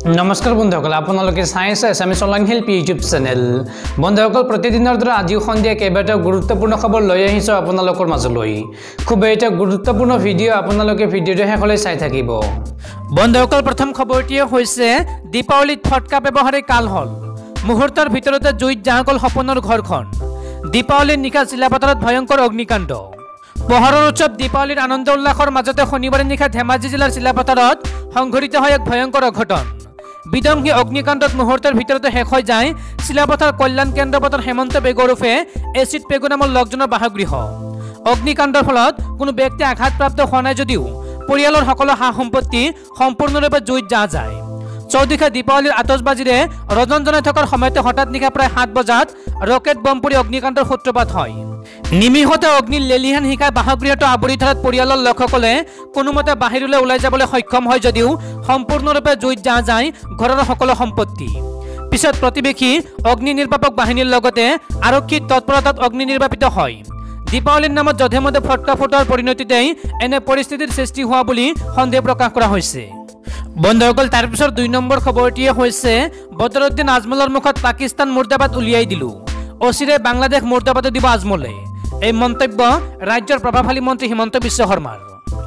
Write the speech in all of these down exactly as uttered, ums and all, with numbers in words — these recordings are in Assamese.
নমস্কাৰ বন্ধুসকল, আপোনালোকে চাই আছে Assamese online help YouTube channel. বন্ধুসকল, প্ৰতিদিনৰ দৰে আজিও সন্ধিয়া কেইবাটাও গুৰুত্বপূৰ্ণ খবৰ লৈ আহিছোঁ আপোনালোকৰ মাজলৈ। খুব এটা গুৰুত্বপূৰ্ণ ভিডিঅ' আপোনালোকে ভিডিঅ'টো শেষলৈ চাই থাকিব। বন্ধুসকল, প্ৰথম খবৰটিয়ে হৈছে দীপাৱলীত ফটকা ব্যৱহাৰে কাল হ'ল। মুহূৰ্তৰ ভিতৰতে জুইত জাহ গ'ল সপোনৰ ঘৰখন। দীপাৱলীৰ নিশা চিলাপথাৰত ভয়ংকৰ অগ্নিকাণ্ড। পোহৰৰ উৎসৱ দীপাৱলীৰ আনন্দ উল্লাসৰ মাজতে শনিবাৰে নিশা ধেমাজি জিলাৰ চিলাপথাৰত সংঘটিত হয় এক ভয়ংকৰ অঘটন। বিধ্বংসী অগ্নিকাণ্ডত মুহূৰ্তৰ ভিতৰতে শেষ হৈ যায় চিলাপথাৰ কল্যাণ কেন্দ্ৰ পথৰ হেমন্ত পেগু ওৰফে এচিড পেগু নামৰ লোকজনৰ বাসগৃহ। অগ্নিকাণ্ডৰ ফলত কোনো ব্যক্তি আঘাতপ্ৰাপ্ত হোৱা নাই যদিও পৰিয়ালৰ সকলো সা সম্পত্তি সম্পূৰ্ণৰূপে জুইত জাহ যায়। চৌদিশে দীপাৱলীৰ আতচবাজীৰে ৰজন জনাই থকাৰ সময়তে হঠাৎ নিশা প্ৰায় সাত বজাত ৰকেট বম পৰি অগ্নিকাণ্ডৰ সূত্ৰপাত হয়। নিমিষতে অগ্নিৰ লেলিহান শিখাই বাসগৃহটো আৱৰি ধৰাত পৰিয়ালৰ লোকসকলে কোনোমতে বাহিৰলৈ ওলাই যাবলৈ সক্ষম হয় যদিও সম্পূৰ্ণৰূপে জুইত জাহ যায় ঘৰৰ সকলো সম্পত্তি। পিছত প্ৰতিবেশী অগ্নি নিৰ্বাপক বাহিনীৰ লগতে আৰক্ষীৰ তৎপৰতাত অগ্নি নিৰ্বাপিত হয়। দীপাৱলীৰ নামত যধে মধে ফটকা ফুটোৱাৰ পৰিণতিতেই এনে পৰিস্থিতিৰ সৃষ্টি হোৱা বুলি সন্দেহ প্ৰকাশ কৰা হৈছে। বন্ধুসকল, তাৰপিছত দুই নম্বৰ খবৰটিয়ে হৈছে বদৰুদ্দিন আজমলৰ মুখত পাকিস্তান মুৰ্দাবাদ উলিয়াই দিলো, অচিৰে বাংলাদেশ মুৰ্দাবাদে দিব আজমলে। এই মন্তব্য ৰাজ্যৰ প্ৰভাৱশালী মন্ত্ৰী হিমন্ত বিশ্ব শৰ্মাৰ।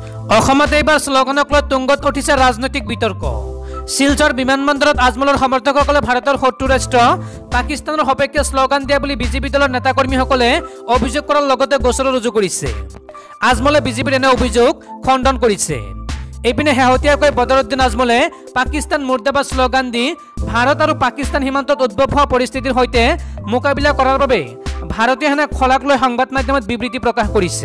অসমত এইবাৰ শ্লোগানক লৈ তুংগত উঠিছে ৰাজনৈতিক বিতৰ্ক। শিলচৰ বিমানবন্দৰত আজমলৰ সমৰ্থকসকলে ভাৰতৰ শত্ৰু ৰাষ্ট্ৰ পাকিস্তানৰ সপক্ষে শ্লোগান দিয়া বুলি বিজেপি দলৰ নেতাকৰ্মীসকলে অভিযোগ কৰাৰ লগতে গোচৰ ৰুজু কৰিছে। আজমলে বিজেপিৰ এনে অভিযোগ খণ্ডন কৰিছে। এইপিনে শেহতীয়াকৈ বদৰুদ্দিন আজমলে পাকিস্তান মুৰ্দাবাদ শ্লোগান দি ভাৰত আৰু পাকিস্তান সীমান্তত উদ্ভৱ হোৱা পৰিস্থিতিৰ সৈতে মোকাবিলা কৰাৰ বাবে ভাৰতীয় সেনাক খলাক লৈ সংবাদ মাধ্যমত বিবৃতি প্ৰকাশ কৰিছে।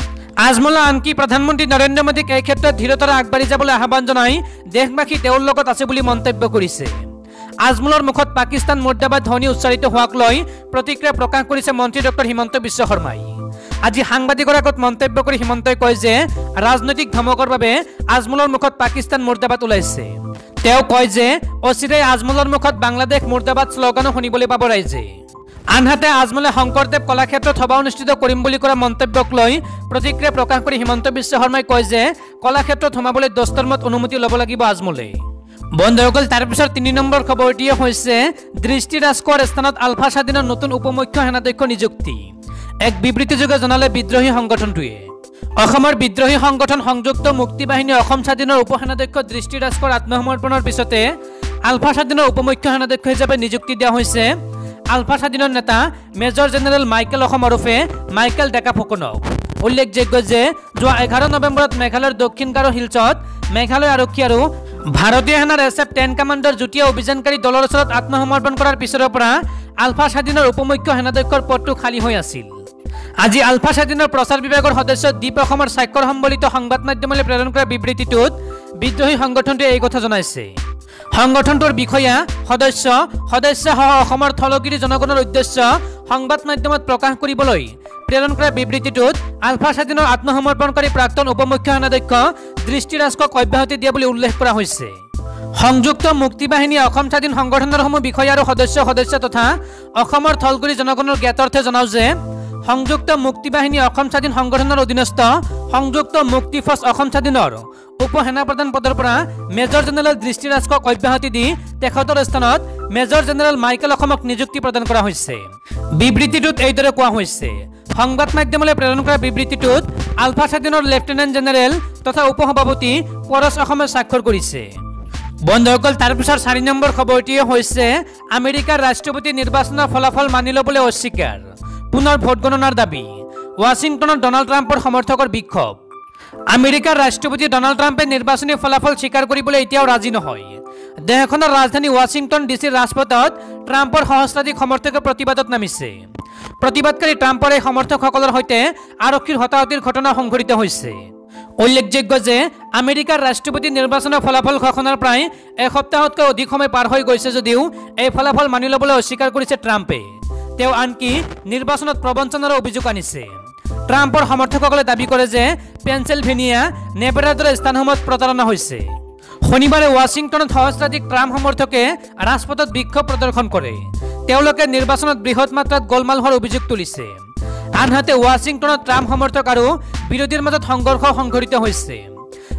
আজমলে আনকি প্ৰধানমন্ত্ৰী নৰেন্দ্ৰ মোদীক এই ক্ষেত্ৰত ধীৰতাৰে আগবাঢ়ি যাবলৈ আহ্বান জনাই দেশবাসী তেওঁৰ লগত আছে বুলি মন্তব্য কৰিছে। আজমলৰ মুখত পাকিস্তান মুৰ্দাবাদ ধ্বনি উচ্চাৰিত হোৱাক লৈ প্ৰতিক্ৰিয়া প্ৰকাশ কৰিছে মন্ত্ৰী ডক্টৰ হিমন্ত বিশ্ব শৰ্মাই। আজি সাংবাদিকৰ আগত মন্তব্য কৰি হিমন্তই কয় যে ৰাজনৈতিক ধমকৰ বাবে আজমলৰ মুখত পাকিস্তান মুৰ্দাবাদ ওলাইছে। তেওঁ কয় যে অচিৰে আজমলৰ মুখত বাংলাদেশ মুৰ্দাবাদ শ্লোগানো শুনিবলৈ পাব ৰাইজে। আনহাতে আজমলে শংকৰদেৱ কলাক্ষেত্ৰত সভা অনুষ্ঠিত কৰিম বুলি কৰা মন্তব্যক লৈ প্ৰতিক্ৰিয়া প্ৰকাশ কৰি হিমন্ত বিশ্ব শৰ্মাই কয় যে কলাক্ষেত্ৰত সোমাবলৈ দস্তুৰমত অনুমতি ল'ব লাগিব আজমলে। বন্ধুসকল, তাৰপিছত তিনি নম্বৰ খবৰটিয়ে হৈছে দৃষ্টি ৰাজখোৱাৰ স্থানত আলফা স্বাধীনৰ নতুন উপমুখ্য সেনাধ্যক্ষ নিযুক্তি। এক বিবৃতিযোগে জনালে বিদ্ৰোহী সংগঠনটোৱে। অসমৰ বিদ্ৰোহী সংগঠন সংযুক্ত মুক্তি বাহিনী অসম স্বাধীনৰ উপসেনাধ্যক্ষ দৃষ্টি ৰাজখোৱাৰ আত্মসমৰ্পণৰ পিছতে আলফা স্বাধীনৰ উপমুখ্য সেনাধ্যক্ষ হিচাপে নিযুক্তি দিয়া হৈছে আলফা স্বাধীনৰ নেতা মেজৰ জেনেৰেল মাইকেল অসম ওৰফে মাইকেল ডেকা ফুকনক। উল্লেখযোগ্য যে যোৱা এঘাৰ নৱেম্বৰত মেঘালয়ৰ দক্ষিণ গাৰো হিলছত মেঘালয় আৰক্ষী আৰু ভাৰতীয় সেনাৰ এছ এফ টেন কামাণ্ডৰ যুটীয়া অভিযানকাৰী দলৰ ওচৰত আত্মসমৰ্পণ কৰাৰ পিছৰে পৰা আলফা স্বাধীনৰ উপমুখ্য সেনাধ্যক্ষৰ পদটো খালী হৈ আছিল। আজি আলফা স্বাধীনৰ প্ৰচাৰ বিভাগৰ সদস্য দীপ অসমৰ স্বাক্ষৰ সম্বলিত সংবাদ মাধ্যমলৈ প্ৰেৰণ কৰা বিবৃতিটোত বিদ্ৰোহী সংগঠনটোৱে এই কথা জনাইছে। সংগঠনটোৰ বিষয়া সদস্য সদস্যসহ অসমৰ থলগিৰি জনগণৰ উদ্দেশ্য সংবাদ মাধ্যমত প্ৰকাশ কৰিবলৈ প্ৰেৰণ কৰা বিবৃতিটোত আলফা স্বাধীনৰ আত্মসমৰ্পণকাৰী প্ৰাক্তন উপমুখ্য সেনাধ্যক্ষ দৃষ্টি ৰাজখোৱাক অব্যাহতি দিয়া বুলি উল্লেখ কৰা হৈছে। সংযুক্ত মুক্তি বাহিনী অসম স্বাধীন সংগঠনৰ সমূহ বিষয়া আৰু সদস্য সদস্য তথা অসমৰ থলগিৰি জনগণৰ জ্ঞাতাৰ্থে জনাওঁ যে সংযুক্ত মুক্তি বাহিনী অসম স্বাধীন সংগঠনৰ অধীনস্থ সংযুক্ত মুক্তি ফৌজ অসম স্বাধীনৰ উপ সেনাপ্ৰধান পদৰ পৰা মেজৰ জেনেৰেল দৃষ্টি ৰাজখোৱাক অব্যাহতি দি তেখেতৰ স্থানত মেজৰ জেনেৰেল মাইকেল অসমক নিযুক্তি প্ৰদান কৰা হৈছে। বিবৃতিটোত এইদৰে কোৱা হৈছে, সংবাদ মাধ্যমলৈ প্ৰেৰণ কৰা বিবৃতিটোত আলফা স্বাধীনৰ লেফটেনেণ্ট জেনেৰেল তথা উপ সভাপতি পৰশ অসমে স্বাক্ষৰ কৰিছে। বন্ধুসকল, তাৰপিছত চাৰি নম্বৰ খবৰটিয়ে হৈছে আমেৰিকাৰ ৰাষ্ট্ৰপতি নিৰ্বাচনৰ ফলাফল মানি ল'বলৈ অস্বীকাৰ, পুনৰ ভোট গণনাৰ দাবী। ৱাশ্বিংটনত ডনাল্ড ট্ৰাম্পৰ সমৰ্থকৰ বিক্ষোভ। আমেৰিকাৰ ৰাষ্ট্ৰপতি ডনাল্ড ট্ৰাম্পে নিৰ্বাচনী ফলাফল স্বীকাৰ কৰিবলৈ এতিয়াও ৰাজি নহয়। দেশখনৰ ৰাজধানী ৱাশ্বিংটন ডি চিৰ ৰাজপথত ট্ৰাম্পৰ সহস্ৰাধিক সমৰ্থকে প্ৰতিবাদত নামিছে। প্ৰতিবাদকাৰী ট্ৰাম্পৰ এই সমৰ্থকসকলৰ সৈতে আৰক্ষীৰ হতাহতিৰ ঘটনা সংঘটিত হৈছে। উল্লেখযোগ্য যে আমেৰিকাৰ ৰাষ্ট্ৰপতি নিৰ্বাচনৰ ফলাফল ঘোষণাৰ প্ৰায় এসপ্তাহতকৈ অধিক সময় পাৰ হৈ গৈছে যদিও এই ফলাফল মানি ল'বলৈ অস্বীকাৰ কৰিছে ট্ৰাম্পে। তেওঁ আনকি নিৰ্বাচনত প্ৰবঞ্চনাৰ অভিযোগ আনিছে। ট্ৰাম্পৰ সমৰ্থকসকলে দাবী কৰে যে পেনচিলভেনিয়া নেভাডাৰ দৰে স্থানসমূহত প্ৰতাৰণা হৈছে। শনিবাৰে ৱাশ্বিংটনত সহস্ৰাধিক ট্ৰাম্প সমৰ্থকে ৰাজপথত বিক্ষোভ প্ৰদৰ্শন কৰে। তেওঁলোকে নিৰ্বাচনত বৃহৎ মাত্ৰাত গোলমাল হোৱাৰ অভিযোগ তুলিছে। আনহাতে ৱাশ্বিংটনত ট্ৰাম্প সমৰ্থক আৰু বিৰোধীৰ মাজত সংঘৰ্ষ সংঘটিত হৈছে।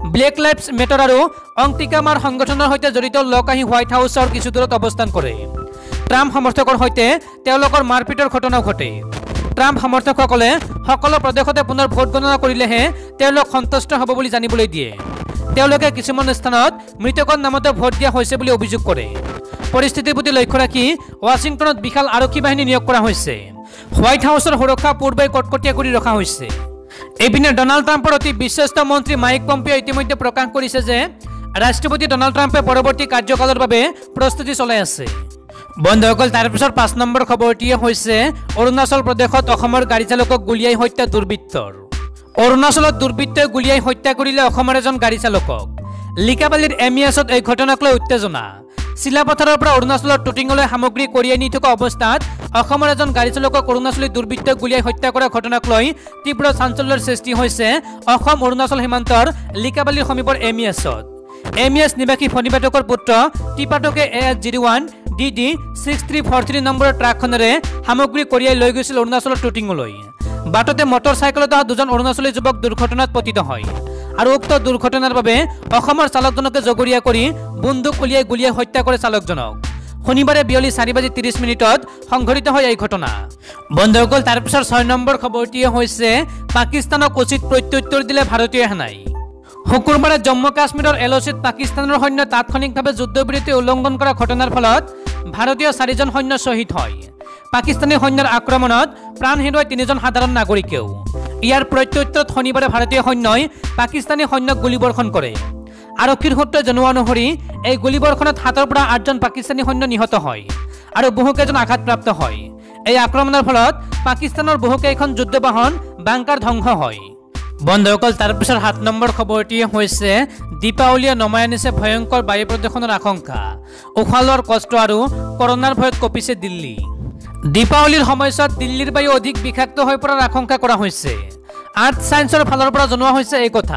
ব্লেক লাইভছ মেটাৰ আৰু অংতিকামাৰ সংগঠনৰ সৈতে জড়িত লোক আহি হোৱাইট হাউচৰ কিছু দূৰত অৱস্থান কৰে। ট্ৰাম্প সমৰ্থকৰ সৈতে তেওঁলোকৰ মাৰপিটৰ ঘটনাও ঘটে। ট্ৰাম্প সমৰ্থকসকলে সকলো প্ৰদেশতে পুনৰ ভোট গণনা কৰিলেহে তেওঁলোক সন্তুষ্ট হ'ব বুলি জানিবলৈ দিয়ে। তেওঁলোকে কিছুমান স্থানত মৃতকৰ নামতে ভোট দিয়া হৈছে বুলি অভিযোগ কৰে। পৰিস্থিতিৰ প্ৰতি লক্ষ্য ৰাখি ৱাশ্বিংটনত বিশাল আৰক্ষী বাহিনী নিয়োগ কৰা হৈছে। হোৱাইট হাউচৰ সুৰক্ষা পূৰ্বে কটকটীয়া কৰি ৰখা হৈছে। এইপিনে ডনাল্ড ট্ৰাম্পৰ অতি বিশ্বস্ত মন্ত্ৰী মাইক পম্পিঅ ইতিমধ্যে প্ৰকাশ কৰিছে যে ৰাষ্ট্ৰপতি ডনাল্ড ট্ৰাম্পে পৰৱৰ্তী কাৰ্যকালৰ বাবে প্ৰস্তুতি চলাই আছে। বন্ধুসকল, তাৰ পিছত পাঁচ নম্বৰ খবৰটিয়ে হৈছে অৰুণাচল প্ৰদেশত অসমৰ গাড়ী চালকক গুলীয়াই হত্যা দুৰ্বৃত্তৰ। অৰুণাচলত দুৰ্বৃত্তই গুলীয়াই হত্যা কৰিলে অসমৰ এজন গাড়ী চালকক। লিকাবালিৰ এম ই এছত এই ঘটনাক লৈ উত্তেজনা। চিলাপথাৰৰ পৰা অৰুণাচলৰ টুটিঙলৈ সামগ্ৰী কঢ়িয়াই নি থকা অৱস্থাত অসমৰ এজন গাড়ী চালকক অৰুণাচলী দুৰ্বৃত্তই গুলীয়াই হত্যা কৰা ঘটনাক লৈ তীব্ৰ চাঞ্চল্যৰ সৃষ্টি হৈছে অসম অৰুণাচল সীমান্তৰ লিকাবালিৰ সমীপৰ এম ই এছত। এম ই এছ নিবাসী ফণিপাটকৰ পুত্ৰ টিপাটকে A S zero' one D D six three four three নম্বৰৰ ট্ৰাকখনেৰে সামগ্ৰী কঢ়িয়াই লৈ গৈছিল অৰুণাচলৰ টুটিঙলৈ। বাটতে মটৰ চাইকেলত অহা দুজন অৰুণাচলী যুৱক দুৰ্ঘটনাত পতিত হয় আৰু উক্ত দুৰ্ঘটনাৰ বাবে অসমৰ চালকজনকে জগৰীয়া কৰি বন্দুক উলিয়াই গুলীয়াই হত্যা কৰে চালকজনক। শনিবাৰে বিয়লি চাৰি বাজি ত্ৰিছ মিনিটত সংঘটিত হয় এই ঘটনা। বন্ধুসকল, তাৰ পিছত ছয় নম্বৰ খবৰটিয়ে হৈছে পাকিস্তানক উচিত প্ৰত্যুত্তৰ দিলে ভাৰতীয় সেনাই। শুকুৰবাৰে জম্মু কাশ্মীৰৰ এল অ' চিত পাকিস্তানৰ সৈন্য তাৎক্ষণিকভাৱে যুদ্ধবিৰতি উলংঘন কৰা ঘটনাৰ ফলত ভাৰতীয় চাৰিজন সৈন্য শ্বহীদ হয়। পাকিস্তানী সৈন্যৰ আক্ৰমণত প্ৰাণ হেৰুৱাই তিনিজন সাধাৰণ নাগৰিকেও। ইয়াৰ প্ৰত্যুত্তৰত শনিবাৰে ভাৰতীয় সৈন্যই পাকিস্তানী সৈন্যক গুলীবৰ্ষণ কৰে। আৰক্ষীৰ সূত্ৰই জনোৱা অনুসৰি এই গুলীবৰ্ষণত সাতৰ পৰা আঠজন পাকিস্তানী সৈন্য নিহত হয় আৰু বহুকেইজন আঘাতপ্ৰাপ্ত হয়। এই আক্ৰমণৰ ফলত পাকিস্তানৰ বহুকেইখন যুদ্ধবাহন বাংকাৰ ধ্বংস হয়। বন্ধুসকল, তাৰ পিছত সাত নম্বৰ খবৰটিয়ে হৈছে দীপাৱলীয়ে নমাই আনিছে ভয়ংকৰ বায়ু প্ৰদূষণৰ আশংকা। উশাহ লোৱাৰ কষ্ট আৰু কৰোনাৰ ভয়ত কঁপিছে দিল্লী। দীপাৱলীৰ সময়ছোৱাত দিল্লীৰ বায়ু অধিক বিষাক্ত হৈ পৰাৰ আশংকা কৰা হৈছে। আৰ্থ ছায়েন্সৰ ফালৰ পৰা জনোৱা হৈছে এই কথা।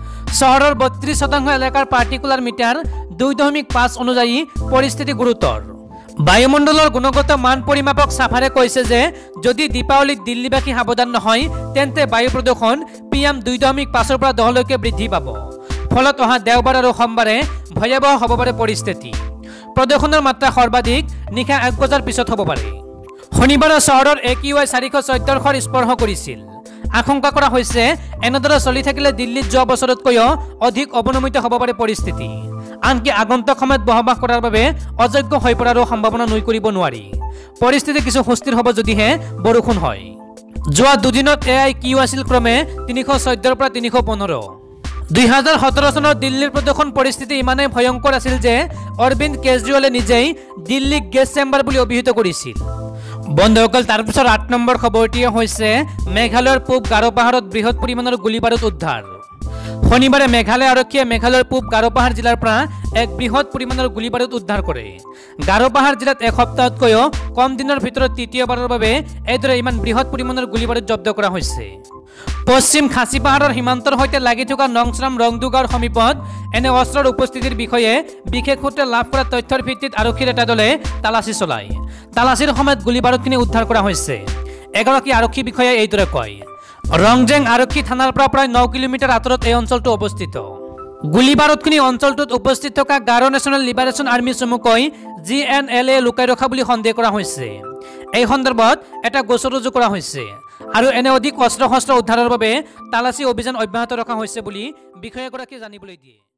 চহৰৰ বত্ৰিছ শতাংশ এলেকাৰ পাৰ্টিকুলাৰ মিটাৰ দুই দশমিক পাঁচ অনুযায়ী পৰিস্থিতি গুৰুতৰ। বায়ুমণ্ডলৰ গুণগত মান পৰিমাপক চাফাৰে কৈছে যে যদি দীপাৱলীত দিল্লীবাসী সাৱধান নহয় তেন্তে বায়ু প্ৰদূষণ পি এম দুই দশমিক পাঁচৰ পৰা দহলৈকে বৃদ্ধি পাব। ফলত অহা দেওবাৰ আৰু সোমবাৰে ভয়াৱহ হ'ব পাৰে পৰিস্থিতি। প্ৰদূষণৰ মাত্ৰা সৰ্বাধিক নিশা এক বজাৰ পিছত হ'ব পাৰে। শনিবাৰে চহৰৰ এ কিউ আই চাৰিশ চৈধ্যশৰ স্পৰ্শ কৰিছিল। আশংকা কৰা হৈছে এনেদৰে চলি থাকিলে দিল্লীত যোৱা বছৰতকৈও অধিক অৱনমিত হ'ব পাৰে পৰিস্থিতি। আনকি আগন্তুক সময়ত বসবাস কৰাৰ বাবে অযোগ্য হৈ পৰাৰো সম্ভাৱনা নুই কৰিব নোৱাৰি। পৰিস্থিতি কিছু সুস্থিৰ হ'ব যদিহে বৰষুণ হয়। যোৱা দুদিনত এ আই কিউ আছিল ক্ৰমে তিনিশ চৈধ্যৰ পৰা তিনিশ পোন্ধৰ। দুই হাজাৰ সোতৰ চনত দিল্লীৰ প্ৰদূষণ পৰিস্থিতি ইমানেই ভয়ংকৰ আছিল যে অৰবিন্দ কেজৰিৱালে নিজেই দিল্লীক গেছ চেম্বাৰ বুলি অভিহিত কৰিছিল। বন্ধুসকল, তাৰ পিছত আঠ নম্বৰ খবৰটিয়ে হৈছে মেঘালয়ৰ পূব গাৰো পাহাৰত বৃহৎ পৰিমাণৰ গুলীবাৰুদ উদ্ধাৰ। শনিবাৰে মেঘালয় আৰক্ষীয়ে মেঘালয়ৰ পূব গাৰো পাহাৰ জিলাৰ পৰা এক বৃহৎ পৰিমাণৰ গুলীবাৰুদ উদ্ধাৰ কৰে। গাৰো পাহাৰ জিলাত এক সপ্তাহতকৈও কম দিনৰ ভিতৰত তৃতীয়বাৰৰ বাবে এইদৰে ইমান বৃহৎ পৰিমাণৰ গুলীবাৰুদ জব্দ কৰা হৈছে। পশ্চিম খাচী পাহাৰৰ সীমান্তৰ সৈতে লাগি থকা নংশ্ৰাম ৰংদু গাঁৱৰ সমীপত এনে অস্ত্ৰৰ উপস্থিতিৰ বিষয়ে বিশেষ সূত্ৰে লাভ কৰা তথ্যৰ ভিত্তিত আৰক্ষীৰ এটা দলে তালাচী চলায়। তালাচীৰ সময়ত গুলীবাৰুদখিনি উদ্ধাৰ কৰা হৈছে। এগৰাকী আৰক্ষী বিষয়াই এইদৰে কয়। ৰংজেং আৰক্ষী থানাৰ পৰা প্ৰায় ন কিলোমিটাৰ আঁতৰত এই অঞ্চলটো অৱস্থিত। গুলীবাৰুদখিনি অঞ্চলটোত উপস্থিত থকা গাৰো নেশ্যনেল লিবাৰেশ্যন আৰ্মী চমুকৈ জি এন এল এ লুকাই ৰখা বুলি সন্দেহ কৰা হৈছে। এই সন্দৰ্ভত এটা গোচৰ ৰুজু কৰা হৈছে আৰু এনে অধিক অস্ত্ৰ শস্ত্ৰ উদ্ধাৰৰ বাবে তালাচী অভিযান অব্যাহত ৰখা হৈছে বুলি বিষয়াগৰাকীয়ে জানিবলৈ দিয়ে।